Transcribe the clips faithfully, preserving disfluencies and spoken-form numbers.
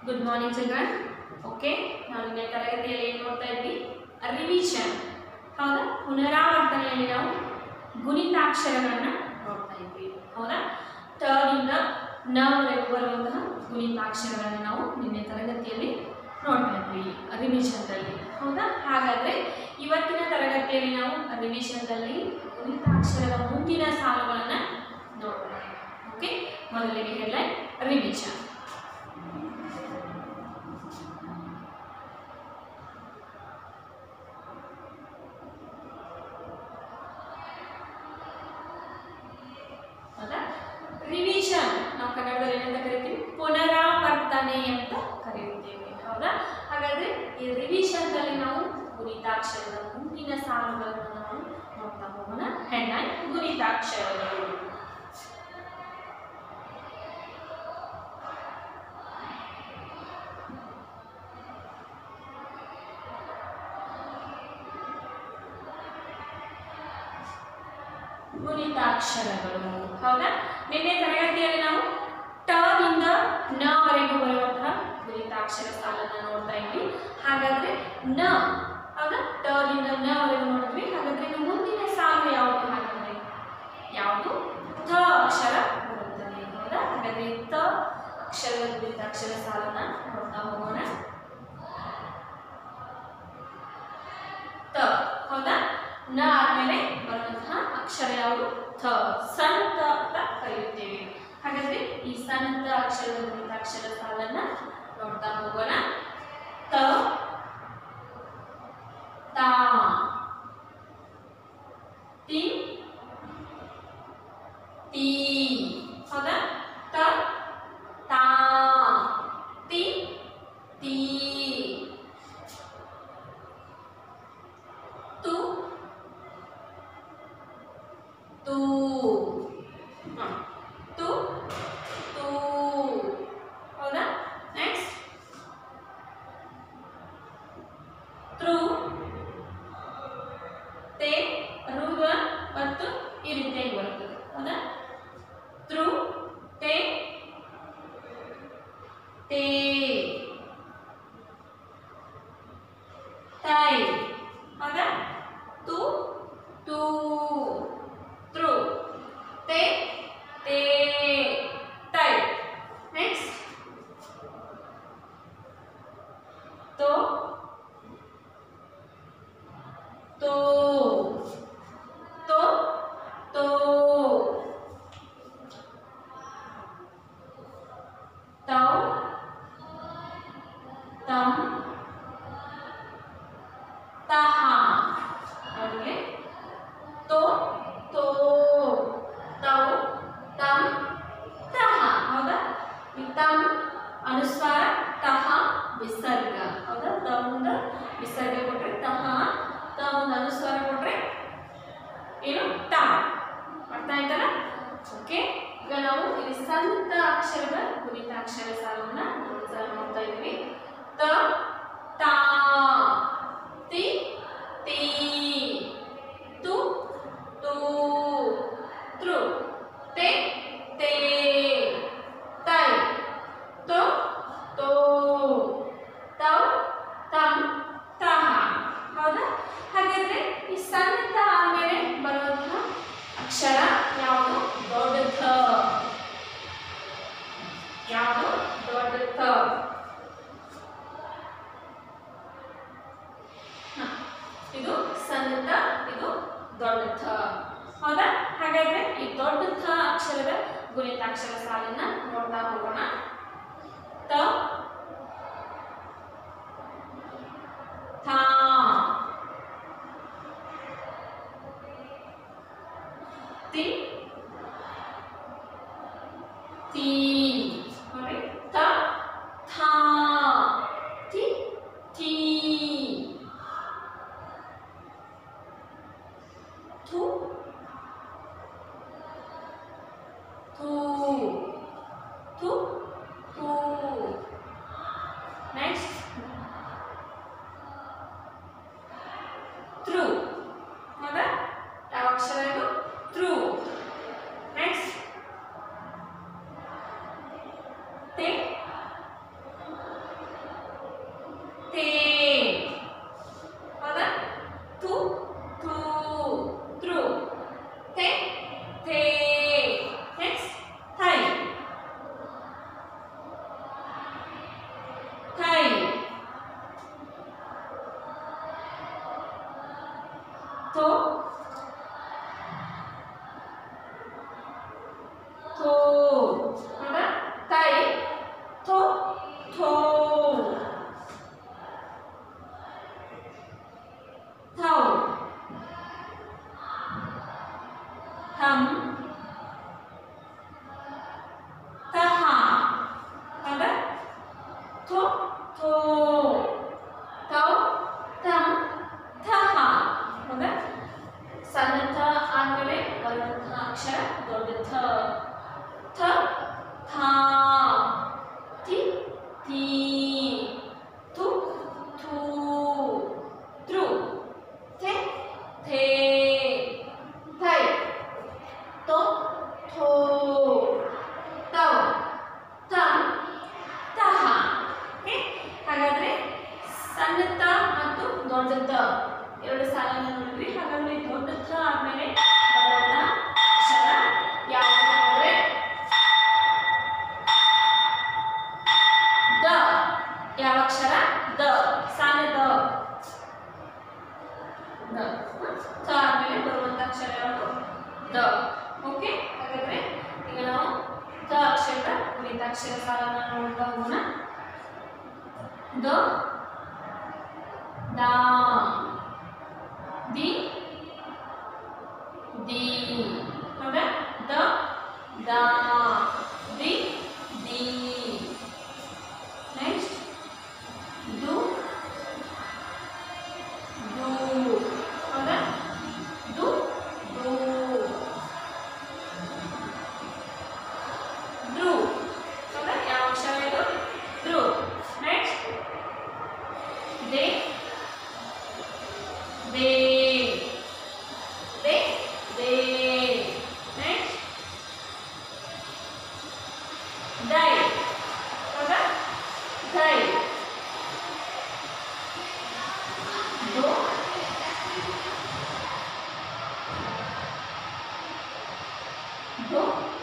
Good morning children. Okay, ನಾವು ನಿನ್ನೆ ತರಗತಿಯಲ್ಲಿ ಏನು ನೋಡ್ತಾ ಇದ್ವಿ? ರಿವಿಷನ್. ಹೌದಾ? ಪುನರಾವರ್ತನೆಯಲ್ಲಿ ನಾವು ಗುಣಿತಾಕ್ಷರಗಳನ್ನು ನೋಡ್ತಾ ಇದ್ವಿ. ಹೌದಾ? ತ ದಿಂದ ನ ವರೆಗೂ ಬರುವಂತಹ ಗುಣಿತಾಕ್ಷರಗಳನ್ನು ನಾವು ನಿನ್ನೆ ತರಗತಿಯಲ್ಲಿ ನೋಡ್ತಾ ಇದ್ವಿ ರಿವಿಷನ್ದಲ್ಲಿ. ಹೌದಾ? ಹಾಗಾದರೆ ಇವತ್ತಿನ ತರಗತಿಯಲ್ಲಿ ನಾವು ರಿವಿಷನ್ದಲ್ಲಿ ಗುಣಿತಾಕ್ಷರದ ಮುಂದಿನ ಸಾಲುಗಳನ್ನು ನೋಡೋಣ. ಓಕೆ, ಮೊದಲಿಗೆ ಹೆಡ್ಲೈನ್ ರಿವಿಷನ್. ರಿವಿಷನ್ ನಾವು ಕನ್ನಡದಲ್ಲಿ ಏನಂತ ಕರಿತೀವಿ? ಪುನರಾವರ್ತನೆ ಅಂತ ಕರೆಯುತ್ತೇವೆ. ಹೌದಾ? ಹಾಗಾದ್ರೆ ಈ ರಿವಿಷನ್ದಲ್ಲಿ ನಾವು ಗುಣಿತಾಕ್ಷರದ ಮುಂದಿನ ಸಾಲುಗಳನ್ನು ನಾವು ನೋಡ್ತಾ ಹೋಗೋಣ. ಹೆಡ್ಲೈನ್ ಗುಣಿತಾಕ್ಷರಗಳು. ಗುಣಿತಾಕ್ಷರಗಳು. ಹೌದಾ? ನಿನ್ನೆ ತರಗತಿಯಲ್ಲಿ ನಾವು ಟ ದಿಂದ ನ ವರೆಗೂ ಬರುವಂತಹ ಗುಣಿತಾಕ್ಷರ ಸಾಲನ್ನು ನೋಡ್ತಾ ಇದ್ವಿ. ಹಾಗಾದ್ರೆ ನ, ಹೌದಾ? ಟ ದಿಂದ ನ ವರೆಗೂ ನೋಡಿದ್ವಿ. ಹಾಗಾದ್ರೆ ಇನ್ನು ಮುಂದಿನ ಸಾಲು ಯಾವುದು? ಹಾಗಾದ್ರೆ ಯಾವುದು? ಥ ಅಕ್ಷರ ಬರುತ್ತದೆ. ಹೌದಾ? ಹಾಗಾದ್ರೆ ತ ಅಕ್ಷರದ ಗುಣಿತಾಕ್ಷರ ಸಾಲನ್ನ ನೋಡ್ತಾ ಹೋಗೋಣ. ತ, ಹೌದಾ? ನ ಆದ್ಮೇಲೆ ಬರುವಂತಹ ಅಕ್ಷರ ಯಾವುದು? ಥ. ಸಣ್ಣ ತ ಅಂತ ಕರೆಯುತ್ತೇವೆ. ಹಾಗಾದ್ರೆ ಈ ಸಣ್ಣ ತ ಅಕ್ಷರದ ಗುಣಿತಾಕ್ಷರ ಸಾಲನ್ನ ನೋಡ್ತಾ ಹೋಗೋಣ. ತ, ತಾ, ತಿ, ತೀ. ಹೌದಾ? ತ, ತಾ, ತಿ, ತೀ. ತು, ತೂ. ತು, ತೂ. ಹೌದಾ? ನೆಕ್ಸ್ಟ್ ತ್ರು, ತೇ, ರುಗ ಮತ್ತು ಈ ರೀತಿಯಾಗಿ ಬರುತ್ತದೆ. ಹೌದಾ? ತ್ರು, ತೇ, ತೇ, ತೈ. ಹೌದಾ? ತು, ತೂ, ತ್ರು, ತೇ, ತೇ, ತೈ. ನೆಕ್ಸ್ಟ್ ತೋ, ತೋ, ತೋ, ತೋ. ತೌ, ತಂ, ತಹ. ನೋಡಿದ್ರೆ ತೋ, ತೋ, ತೌ, ತಂ, ತಹ. ಹೌದಾ? ಈ ತಂ ಅನುಸ್ವಾರ, ತಹ ವಿಸರ್ಗ. ಹೌದಾ? ತ ಮುಂದ ವಿಸರ್ಗ ಕೊಟ್ರೆ ತಹ, ತ ಮುಂದ ಅನುಸ್ವಾರ ಕೊಟ್ರೆ ಏನು? ತ. ಅರ್ಥ ಆಯ್ತಲ್ಲ? ಓಕೆ, ಈಗ ನಾವು ಇಲ್ಲಿ ಸಣ್ಣ ಅಕ್ಷರದ ಗುಣಿತಾಕ್ಷರ ಸಾಲನ್ನ ನೋಡ್ತಾ ಇದ್ವಿ. ತ, ತಾ, ತಿ, ತೀ, ತು, ತೂ, ತ್ರು, ತೇ, ತೇ, ತೈ, ತೋ, ತೋ, ತೌ, ತಂ, ತಹ. ಹೌದಾ? ಹಾಗಾದ್ರೆ ಈ ಸಣ್ಣ ತ ಆದ್ಮೇಲೆ ಬರುವಂತಹ ಅಕ್ಷರ ಯಾವುದು? ದೊಡ್ಡ ಥ. ಯಾವುದು? ದೊಡ್ಡ ಥ. ಇದು ಸಣ್ಣ ತ, ಇದು ದೊಡ್ಡ ಥ. ಹೌದಾ? ಹಾಗಾದ್ರೆ ಈ ದೊಡ್ಡ ಥ ಅಕ್ಷರದ ಗುಣಿತಾಕ್ಷರ ಸಾಲನ್ನ ನೋಡ್ತಾ ಹೋಗೋಣ. ತ, ಥಾ, ತಿ, ತೀ. ನೋಡಿ, ತ, ಥಾ, ತಿ, ತೀ. ಥು, ಥೂ, ಥು, ಥೂ. ನೆಕ್ಸ್ಟ್ ತ್ರು. ಹೌದಾ? ಯಾವ ಅಕ್ಷರ ಇದು? ತ್ರು. ನೆಕ್ಸ್ಟ್ ಗುಣಿತಾಕ್ಷರ ಸಾಲನ್ನ ನೋಡ್ತಾ ಹೋಗೋಣ. ದ ದ ದಿ ದಿ ಹೌದಾ? ದ ದ ದಿ ದಿ. ನೆಕ್ಸ್ಟ್ ದು ದು ಹೌದಾ? ದು ದು. ಧ್ರು ಹೌದಾ? ಯಾವ ಅಕ್ಷರ ಇದು? ಧ್ರು. ನೆಕ್ಸ್ಟ್ ದೇ ದೇ ದೇ ದೇ. ನೆಕ್ಸ್ಟ್ ದೈ ಹೌದಾ? ದೈ. ದೋ ದೋ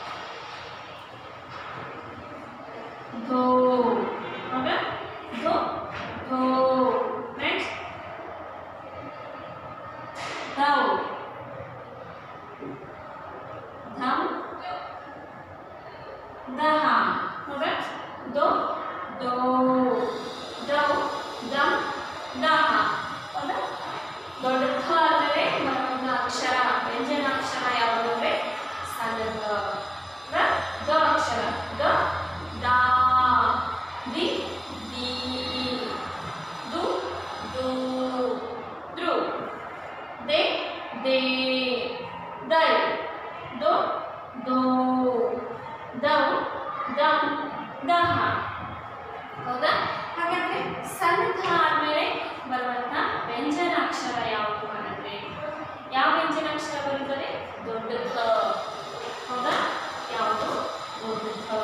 ಧೋ ಹೌದಾ? ಧೋ ಧೋ. ನೆಕ್ಸ್ಟ್ ಧೌ ಧಂ ದಹ ಹೌದಾ? ದೋ ದೋ ದೌ ದಂ ದಹ ಹೌದಾ? ದೊಡ್ಡ ಥ ಅಂದರೆ ಬರುವಂಥ ಅಕ್ಷರ ವ್ಯಂಜನಾಕ್ಷರ ಯಾವುದು ಅಂದರೆ ಸಣ್ಣ ದ. ದ ಅಕ್ಷರ ದ ದಾ ದಿ ದಿ ದು ದು ಧ್ರು ದೇ ದೇ ದೈ ದೋ ದೋ ದೌ ದಂ ದಹ ಹೌದಾ? ಹಾಗಾದ್ರೆ ಸಣ್ಣ ಥ ಆದ್ಮೇಲೆ ಬರುವಂತ ವ್ಯಂಜನಾಕ್ಷರ ಯಾವುದು ಅಂದರೆ ಯಾವ ವ್ಯಂಜನಾಕ್ಷರ ಬರುತ್ತದೆ? ದೊಡ್ಡ ಥ ಹೌದಾ? ಯಾವುದು? ದೊಡ್ಡ ಥ.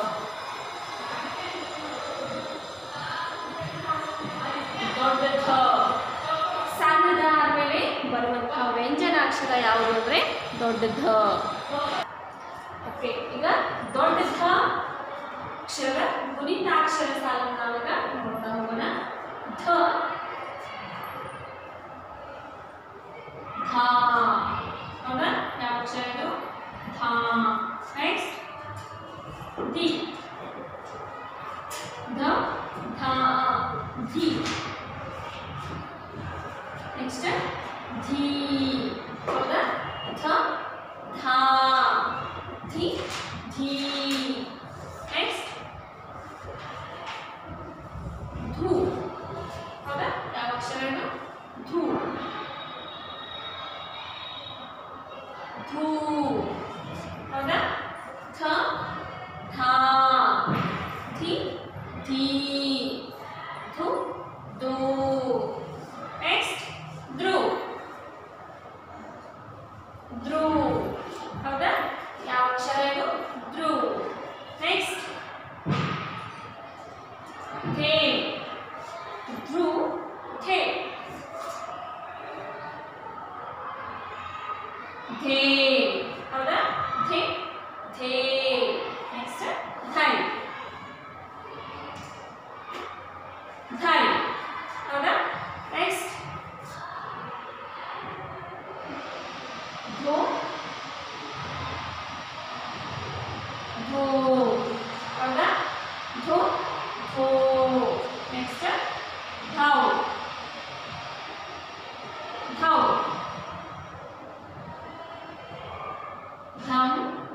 ದೊಡ್ಡ ಥ. ಸಣ್ಣದ ಆದ್ಮೇಲೆ ಬರುವಂತಹ ವ್ಯಂಜನಾಕ್ಷರ ಯಾವುದು ಅಂದ್ರೆ ದೊಡ್ಡ ಧ. ಓಕೆ, ಈಗ ದೊಡ್ಡ ಧ ಅಕ್ಷರದ ಗುಣಿತಾಕ್ಷರ ಸಾಲನ್ನು ನಾವೀಗ ನೋಡ್ತಾ ಹೋಗೋಣ. ಧ ಧ ಹೌದಾ? ಯಾವ ಅಕ್ಷರ ಇದು? ಧ. ನೆಕ್ಸ್ಟ್ ದಿ ಧ ಧ ಧಿ. ನೆಕ್ಸ್ಟ್ ಧಿ ಹೌದಾ? ಧ ಧ ಧಿ ಧಿ. ನೆಕ್ಸ್ಟ್ ಧು ಹೌದಾ? ಯಾವ ಅಕ್ಷರ ಇದು? ಧು ಧೂ ಹೌದಾ? ಥ ಥ ಧಿ ಧಿ ಧು ಧೂ. ನೆಕ್ಸ್ಟ್ ಧ್ರು ಧ್ರು ಹೌದಾ? ಯಾವ ಅಕ್ಷರ ಇದು? ಧ್ರು. ನೆಕ್ಸ್ಟ್ ಥೇ ಧ್ರು ಥೇ ಧೇ ಹೌದಾ? ಧೇ ಧೇ. ನೆಕ್ಸ್ಟ್ ಧೈ ಧೈ ಹೌದಾ? ನೆಕ್ಸ್ಟ್ ಧೋ ಧೋ ಹೌದಾ? ಧೋ ಧೋ. ನೆಕ್ಸ್ಟ್ ಧೌ ಧೌ ಧಂ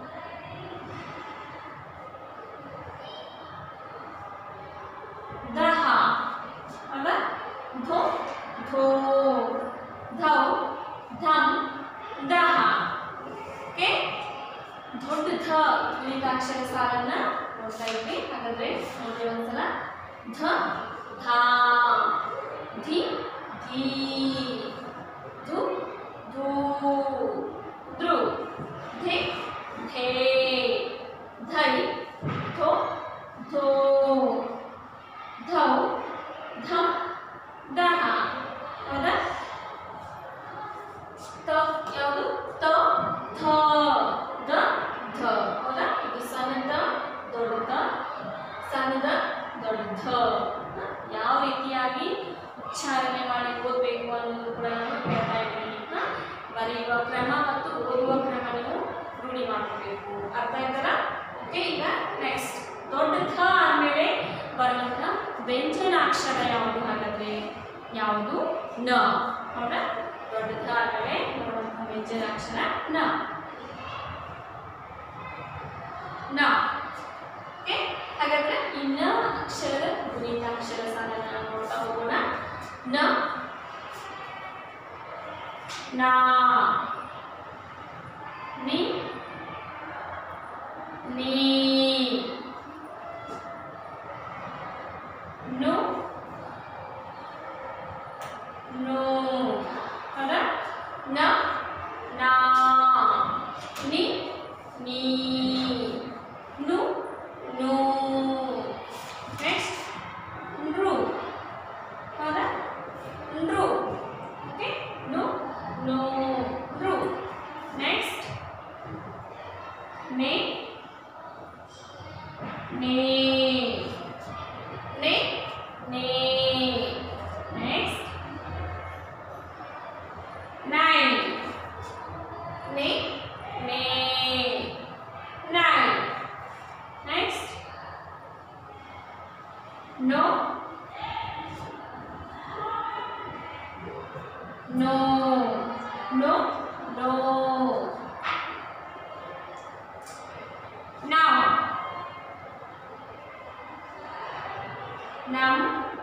ದಹ ಹೌದಾ? ಧೋ ಧೋ ಧೌ ಧಂ ದಹ. ಓಕೆ, ದೊಡ್ಡ ಧ ಗುಣಿತಾಕ್ಷರ ಸಾಲನ್ನ ನೋಡ್ತಾ ಇದ್ವಿ. ಹಾಗಾದ್ರೆ ನೋಡಿ ಒಂದ್ಸಲ. ಧ ಧ ಧಿ ಧಿ ಧು ಧೂ ಧ್ರು ಧೇ ಧೇ ಧೈ ಧೋ ಧೋ ಧೌ ಧಂ ದಹ ಹೌದಾ? ತ ಯಾವುದು? ತ ಥ ದ ಧ ಹೌದಾ? ಇದು ಸಣ್ಣದ ದೊಡ್ಡ ಸಣ್ಣದ ದೊಡ್ಡ. ಯಾವ ರೀತಿಯಾಗಿ ಉಚ್ಚಾರಣೆ ಮಾಡಿ ಓದಬೇಕು ಅನ್ನೋದು ಕೂಡ ನಾನು ಹೇಳ್ತಾ ಇದ್ದೀನಿ. ಬರೆಯುವ ಕ್ರಮ ಮತ್ತು ಓದುವ ಕ್ರಮ ನೀವು ರೂಢಿ ಮಾಡ್ಕೋಬೇಕು. ಅರ್ಥ ಆಯ್ತಲ್ಲ? ಓಕೆ, ಈಗ ನೆಕ್ಸ್ಟ್ ದೊಡ್ಡ ಥ ಆದಮೇಲೆ ಬರುವಂಥ ವ್ಯಂಜನಾಕ್ಷರ ಯಾವುದು ಹಾಗಾದರೆ ಯಾವುದು ನ ಹೌದಾ ದೊಡ್ಡ ಥ ಆದಮೇಲೆ ಬರುವಂಥ ವ್ಯಂಜನಾಕ್ಷರ ನ ನ ಓಕೆ ಹಾಗಾದರೆ ಈ ನ ಅಕ್ಷರದ ಗುಣಿತಾಕ್ಷರ ಸಾಲನ್ನು ನಾವು ನೋಡ್ತಾ ಹೋಗೋಣ ನ ನಾ ನಿ ನೀ ನು ನು ಹೌದಾ ನ ನಾ ನಿ ನೀ ನು ನು ನೆಕ್ಸ್ಟ್ ನೃ ಹೌದಾ ನೃ ಓಕೆ ನು ನು ನೃ ನೆಕ್ಸ್ಟ್ ನೇ ನೇ ನೇ ನೇ ನೆಕ್ಸ್ಟ್ ನೈನ್ ನೇ ನೇ nine next no no no no now nam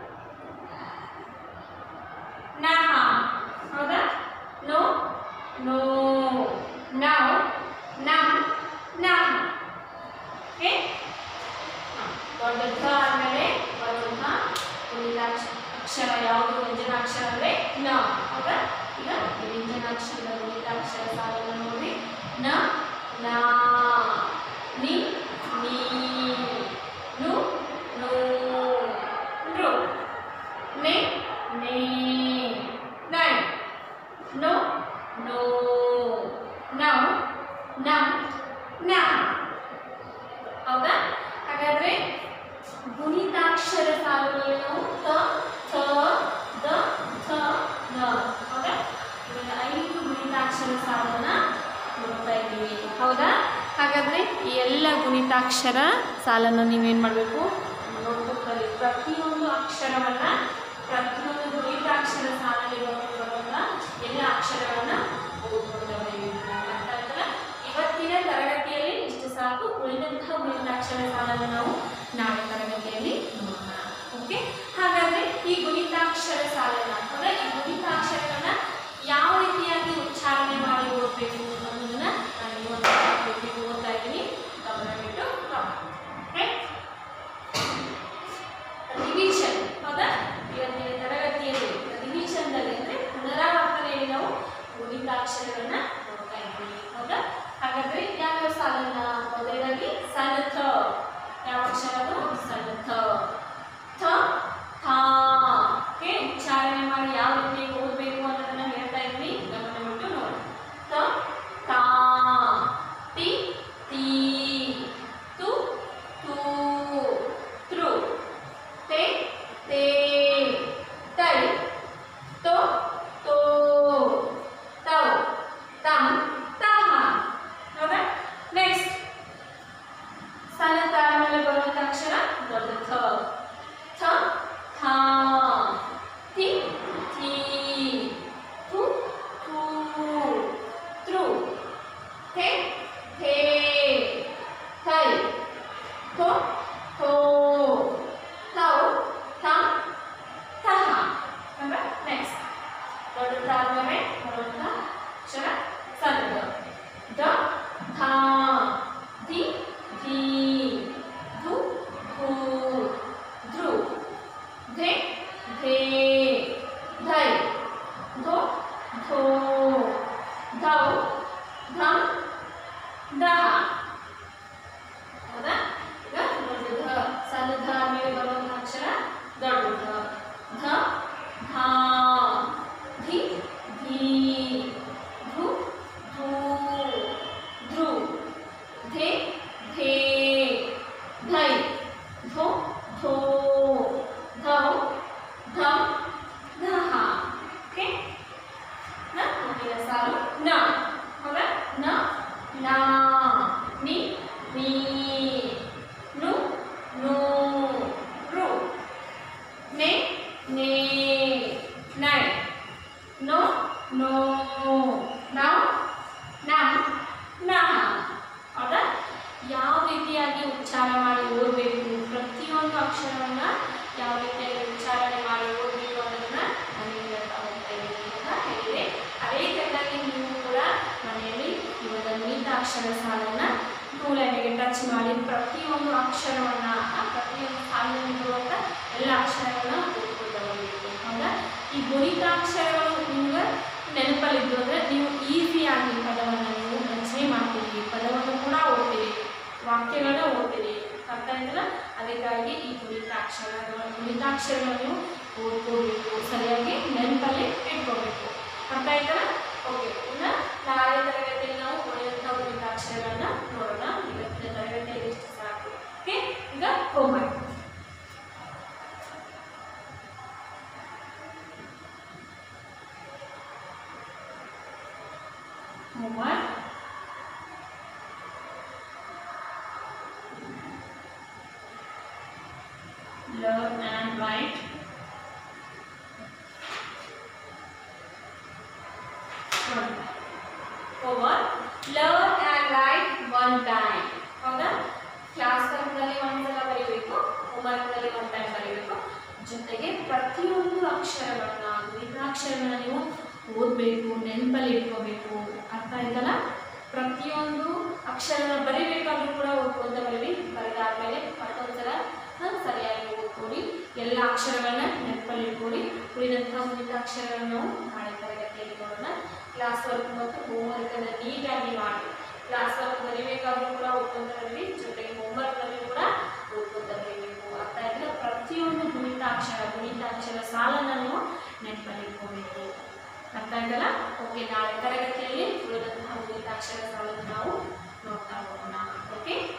naha ಹೌದಾ no no now nam nam okay ದೊಡ್ಡ ಥ ಆದಮೇಲೆ ಬರುವಂಥ ಗುಣಿತಾಕ್ಷರ ಅಕ್ಷರ ಯಾವುದು ವ್ಯಂಜನಾಕ್ಷರ ಅಂದರೆ ನ ಹೌದಾ ಈಗ ಈ ವ್ಯಂಜನಾಕ್ಷರದ ಗುಣಿತಾಕ್ಷರ ಸಾಲನ್ನು ನೋಡಿ ನ ನಾ ನಿ ನೀ ನು ನು ನೃ ನೇ ನೇ ನೈ ನೋ ನೋ ನೌ ನಂ ನ ಹೌದಾ ಹಾಗಾದ್ರೆ ಗುಣಿತಾಕ್ಷರ ಸಾಲುಗಳಲ್ಲಿ ನಾವು ತ ಥ ದ ಥ ನ ಹೌದಾ ಇವಾಗ ಐದು ಗುಣಿತಾಕ್ಷರ ಸಾಲನ್ನ ನೋಡ್ತಾ ಇದ್ದೀವಿ ಹೌದಾ ಹಾಗಾದ್ರೆ ಈ ಎಲ್ಲ ಗುಣಿತಾಕ್ಷರ ಸಾಲನ್ನು ನೀವೇನು ಮಾಡಬೇಕು ನೋಟ್ಬುಕ್ಕಲ್ಲಿ ಪ್ರತಿಯೊಂದು ಅಕ್ಷರವನ್ನ ಪ್ರತಿಯೊಂದು ಗುಣಿತಾಕ್ಷರ ಸಾಲಲ್ಲಿರುವಂಥ ಎಲ್ಲ ಅಕ್ಷರಗಳನ್ನ ಓದ್ಕೊಳ್ತಾ ಅರ್ಥ ಆಯ್ತಲ್ಲ ಇವತ್ತಿನ ತರಗತಿಯಲ್ಲಿ ಇಷ್ಟು ಸಾಕು ಉಳಿದಂತಹ ಗುಣಿತಾಕ್ಷರ ಸಾಲನ್ನು ನಾವು ನಾಳೆ ತರಗತಿಯಲ್ಲಿ ನೋಡೋಣ ಓಕೆ ಹಾಗಾದರೆ ಈ ಗುಣಿತಾಕ್ಷರ ಸಾಲನ್ನು ಅಂದರೆ ಈ ಗುಣಿತಾಕ್ಷರಗಳನ್ನ ಯಾವ ರೀತಿಯಾಗಿ ಉಚ್ಚಾರಣೆ ಮಾಡಿ ಓದಬೇಕು ಅನ್ನೋದನ್ನ ನಾನು ಇವತ್ತು ಓದ್ತಾ ಇದ್ದೀನಿ ಗಮನವಿಟ್ಟು ಓಕೆ ರಿವಿಷನ್ ಹೌದಾ ಇವತ್ತಿನ ತರಗತಿಯಲ್ಲಿ ರಿವಿಷನ್ದಲ್ಲಿ ಅಂದರೆ ಪುನರಾವರ್ತನೆಯಲ್ಲಿ ನಾವು ಗುಣಿತಾಕ್ಷರಗಳನ್ನ ನೋಡ್ತಾ ಇದ್ದೀವಿ ಹೌದಾ ಹಾಗಾದ್ರೆ ಯಾವ್ಯಾವ ಸಾಲನ್ನ ಮೊದಲಾಗಿ ಸಣ್ಣ ಥ ಯಾವ ಅಕ್ಷರ ಅದು ಸಣ್ಣ ಥ ಥ ಥಾ ಓಕೆ ಉಚ್ಚಾರಣೆ ಮಾಡಿ ಯಾವ ರೀತಿ ಓದಬೇಕು ಅನ್ನೋದನ್ನ ಹೇಳ್ತಾ ಇದ್ವಿ ಗಮನವಿಟ್ಟು ನೋಡಿ ಥ ಥಾ ತಿ ತೀ ತು ತೂ ತೃ ತೇ ತೇ ತೈ ತೋ ತೋ ತೌ ತಂ ತಹ ಹೌದಾ ನೆಕ್ಸ್ಟ್ ಸಣ್ಣ ತ ಮೇಲೆ ಬರುವಂಥ ಅಕ್ಷರ ದೊಡ್ಡ ಥ ಥ ಥಾ ತಿ ಥೀ ಥು ಥೂ ತೃ ಥೆ ಥೇ ಥೈ ಥೋ ಥೋ ತೌ ಥಂ ತಹ ಹೌದಾ ನೆಕ್ಸ್ಟ್ ದೊಡ್ಡ ತ ಆದಮೇಲೆ ಬರುವಂಥ ಅಕ್ಷರ ಸಣ್ಣ ದ ಥಾ ದಿ ಧೀ ಧು ಥೂ ಮಾಡಿ ಓದಬೇಕು, ಪ್ರತಿಯೊಂದು ಅಕ್ಷರವನ್ನು ಯಾವ ರೀತಿಯಾಗಿ ಉಚ್ಚಾರಣೆ ಮಾಡಿ ಓದಬೇಕು ಅನ್ನೋದನ್ನ ನಾನು ಹೇಳ್ತಾ ಹೋಗ್ತಾ ಇದ್ದೀನಿ ಅಂತ ಹೇಳಿದೆ. ಅದೇ ಥರವಾಗಿ ನೀವು ಕೂಡ ಮನೆಯಲ್ಲಿ ಈ ಒಂದು ಗುಣಿತಾಕ್ಷರ ಸಾಲನ್ನು ಟೂಲೈನಿಗೆ ಟಚ್ ಮಾಡಿ ಪ್ರತಿಯೊಂದು ಅಕ್ಷರವನ್ನು ಪ್ರತಿಯೊಂದು ಸಾಲಿನಲ್ಲಿರುವಂಥ ಎಲ್ಲ ಅಕ್ಷರಗಳನ್ನ ಓದ್ಕೊಳ್ತಾ ಹೋಗಬೇಕು. ಹೌದಾ? ಈ ಗುಣಿತಾಕ್ಷರಗಳು ನಿಮ್ಗೆ ನೆನಪಲ್ಲಿದ್ದು ಅಂದರೆ ನೀವು ಈಸಿಯಾಗಿ ಪದವನ್ನು ನೀವು ರಚನೆ ಮಾಡ್ತೀರಿ, ಪದವನ್ನು ಕೂಡ ಓದ್ತೀರಿ, ವಾಕ್ಯಗಳನ್ನ ಓದ್ತೀರಿ. ಅರ್ಥ ಆಯ್ತಲ್ಲ? ಅದಕ್ಕಾಗಿ ಈ ಗುಣಿತಾಕ್ಷರಗಳ ಗುಣಿತಾಕ್ಷರಗಳನ್ನು ಓದ್ಕೋಬೇಕು, ಸರಿಯಾಗಿ ನೆನಪಲ್ಲಿ ಇಟ್ಕೋಬೇಕು. ಅರ್ಥ ಆಯ್ತಲ್ಲ? ಓಕೆ, ಇನ್ನು ನಾಳೆ ತರಗತಿಯಲ್ಲಿ ನಾವು ಉಳಿದಂಥ ಗುಣಿತಾಕ್ಷರಗಳನ್ನ ನೋಡೋಣ. ಇವತ್ತಿನ ತರಗತಿಯಲ್ಲಿ ಇಷ್ಟು ಸಾಕು. ಓಕೆ, ಈಗ homework. homework. Learn and write. Homework. Learn and write one time. ಹೌದಾ? ಕ್ಲಾಸ್ ವರ್ಕ್ನಲ್ಲಿ ಒಂದ್ಸಲ ಬರೀಬೇಕು, ಹೋಮ್ವರ್ಕ್ನಲ್ಲಿ ಒನ್ ಟೈಮ್ ಬರೀಬೇಕು. ಜೊತೆಗೆ ಪ್ರತಿಯೊಂದು ಅಕ್ಷರಗಳನ್ನ ಗುಣಿತಾಕ್ಷರಗಳನ್ನ ನೀವು ಓದಬೇಕು, ನೆನಪಲ್ಲಿ ಇಟ್ಕೋಬೇಕು. ಅರ್ಥ ಆಯ್ತಲ್ಲ? ಪ್ರತಿಯೊಂದು ಅಕ್ಷರನ ಬರಿಬೇಕಾದ್ರೂ ಕೂಡ ಓದ್ಕೊಂತ ಬರೀವಿ. ಬರೆದಾದ್ಮೇಲೆ ಮತ್ತೊಂದ್ಸಲ ಸರಿಯಾಗಿ ಓದ್ಕೊಳ್ಳಿ, ಎಲ್ಲ ಅಕ್ಷರಗಳನ್ನ ನೆನಪಲ್ಲಿ ಇಟ್ಕೊಳ್ಳಿ. ಉಳಿದಂತಹ ಗುಣಿತಾಕ್ಷರಗಳನ್ನ ನಾವು ನಾಳೆ ತರಗತಿಯಲ್ಲಿ ನೋಡೋಣ. ಕ್ಲಾಸ್ ವರ್ಕ್ ಮತ್ತು ಹೋಮ್ವರ್ಕನ್ನು ನೀಟಾಗಿ ಮಾಡಿ. ಕ್ಲಾಸ್ ವರ್ಕ್ ಬರೀಬೇಕಾದ್ರೂ ಕೂಡ ಓದ್ಕೊಂತ ಬರೀವಿ, ಜೊತೆಗೆ ಹೋಮ್ವರ್ಕ್ನಲ್ಲಿ ಕೂಡ ಓದ್ಕೊಂತ ಬರೀಬೇಕು. ಅರ್ಥ ಆಯ್ತಲ್ಲ? ಪ್ರತಿಯೊಂದು ಗುಣಿತಾಕ್ಷರ ಗುಣಿತಾಕ್ಷರ ಸಾಲನ್ನು ನೀವು ನೆನಪಲ್ಲಿ ಇಟ್ಕೋಬೇಕು. ಅರ್ಥ ಆಯ್ತಲ್ಲ? ಓಕೆ, ನಾಳೆ ತರಗತಿಯಲ್ಲಿ ಉಳಿದಂತಹ ಗುಣಿತಾಕ್ಷರ ಸಾಲನ್ನು ನಾವು ನೋಡ್ತಾ ಹೋಗೋಣ. ಓಕೆ.